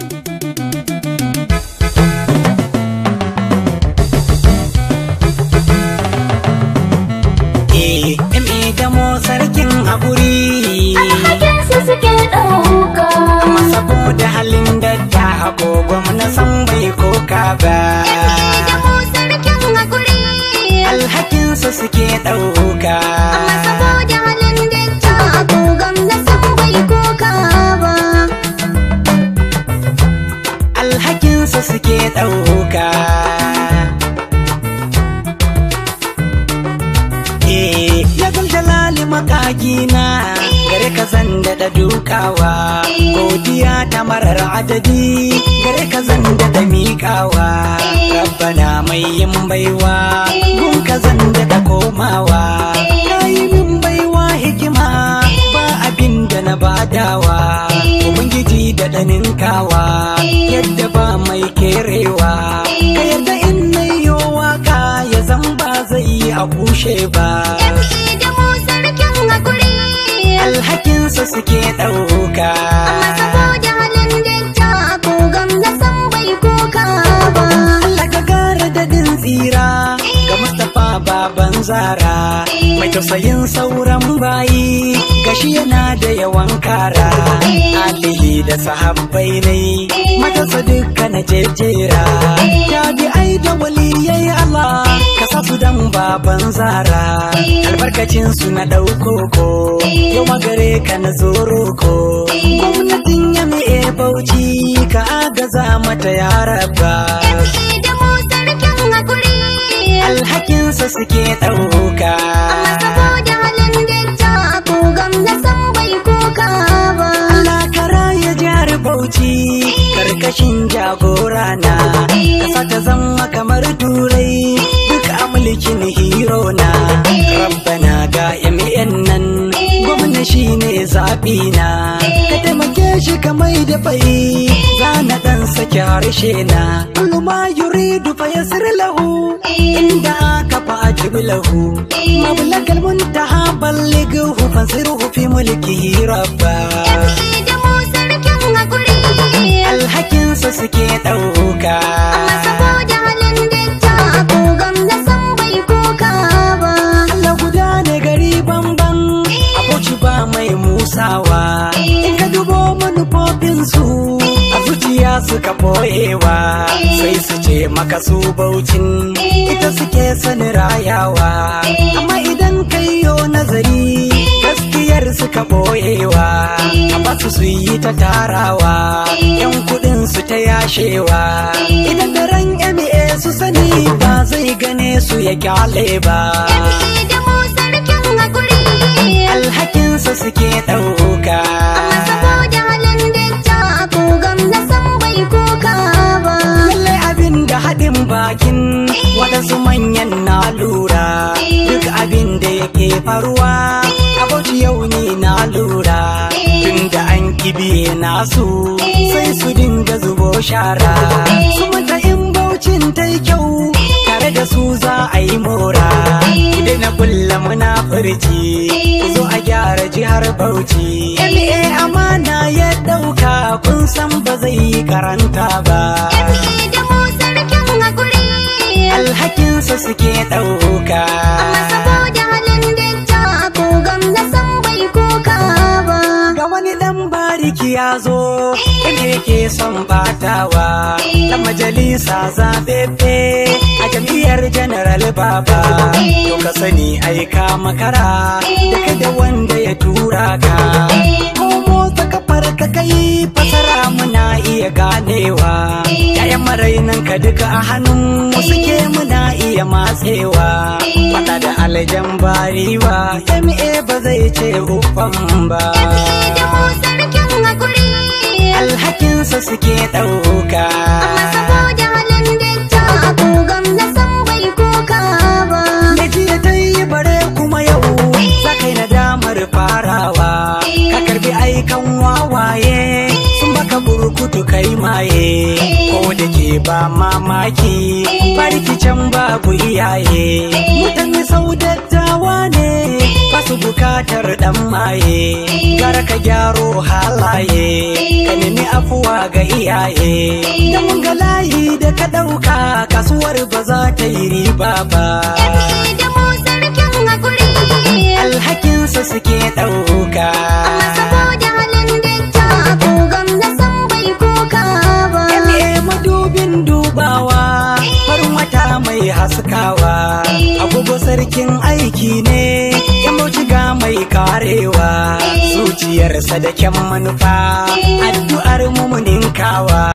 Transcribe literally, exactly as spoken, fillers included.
sarkin haƙuri alhakinsu suke ɗauka amma saboda halin da ta agogon na san bai koka ba sarkin haƙuri alhakinsu suke ɗauka amma saboda halin da ta agogon na san bai koka ba alhakinsu suke ɗauka jalali makagina gare ka zan da dukawa godiya ta marar adadi gare ka zan da miƙawa rabbana mai yin baiwa gun ka zan da komawa kayi min baiwa hikima ba abin da na badawa ubangiji da daninkawa yadda ba mai kerewa ka yarda in nayi waka ya zan ba zai yi a kushe ba alhakinsa suke ɗauka amma saboda halin da ta kogan na san bai koka ba Allah ka gara daɗin tsira ga Mustapha baban Zara mai tausayin sauran bayi gashi yana da yawan kara alihi da sahabbai ne matasa duka na jejjera tabi'ai da waliyai Allah ka sa su dan baban Zara albarkacin su na ɗauko ko yau magare ka na zoro ko gwamnatin yami e bauchi ka agaza mata ya rabba alhakinsa suke ɗauka amma saboda halin da ta kogan na san bai koka ba Allah kara ya jihar bauchi karkashin jagora na kasa ta zama kamar turai duka mulkin hero na rabbana ga yami'yan nan gwamna shine zaɓi na ka taimake shi kamar da bai zana dan sake harshe na kullu ma yuridu fa yasir lahu inda aka fa ajib lahu mablagal muntaha ballighu fansiruhu fi mulkihi rabba alhakinsa suke ɗauka amma saboda halin da ta kogan na san bai koka ba Allah guda ne gari banban aboci ba mai musawa in ka dubo manufofinsu a zuciya suka boyewa sai su ce maka su baucin ita suke sani rayawa amma idan kai yo nazari gaskiyar suka boyewa a basu su yi ta tarawa yan kudin su ta yashewa idan da ran M A su sani ba zai gane su ya kyale ba alhakinsa suke ɗauka amma saboda halin da ta kogan na san bai koka ba lallai abin da haɗin bakin waɗansu manyan na lura duk abin da yake faruwa abauci yau ni na lura tun da an kibiye nasu sai su dinga zubo shara su mata in baucin ta yi kyau tare da su za a yi mora idan na kulla munafurci ku zo a gyara jihar Bauchi M A amana ya ɗauka kun san ba zai yi karanta ba alhakinsa suke ɗauka amma saboda halin da ta kogan na san bai koka ba ga wani ɗan bariki ya zo inda yake son batawa ɗan majalisa zaɓeɓɓe a jam'iyyar general baba to ka sani aika makara da kai da wanda ya tura ka ko motsa kafar ka kai fasara muna iya ganewa yayan marainan ka duka a hannun mu suke muna iya matsewa fada da aljan bariwa M A ba zai ce uffan ba alhakinsa suke ɗauka amma saboda halin da ta kogan na san bai koka ba da jiya ta yi bare kuma yau za kai nadamar farawa ka karbi aikan wawaye sun baka burkutu kai maye ko da ke ba mamaki barki can babu iyaye mutane sau dattawa ne ba masu bukatar dan maye, gara ka gyaro halaye, ka nemi afuwa ga iyaye. Da mun ga layi da ka ɗauka kasuwar ba za ta yi riba ba. da mu sarkin hakuri, alhakinsa suke ɗauka. amma saboda halin dakta ko gamna san bai koka ba. madubin dubawa, farin wata mai haskawa, agogo sarkin aiki ne, ya ga mai karewa, zuciyarsa da kyan manufa, addu'ar mu ninkawa.